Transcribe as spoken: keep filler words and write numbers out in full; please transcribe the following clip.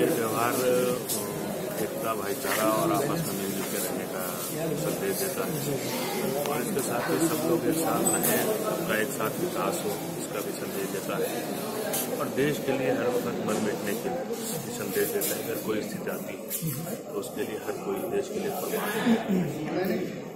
ये त्यौहार एकता, भाईचारा और आपस में मिलजुल के रहने का संदेश देता है और इसके साथ ही सब लोग एक साथ रहें, सबका एक साथ विकास हो, इसका भी संदेश देता है और देश के लिए हर वक्त मर मिटने के लिए संदेश देता है। अगर कोई स्थिति आती है तो उसके लिए हर कोई देश के लिए परवाह